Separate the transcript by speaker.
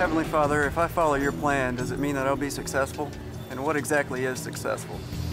Speaker 1: Heavenly Father, if I follow your plan, does it mean that I'll be successful? And what exactly is successful?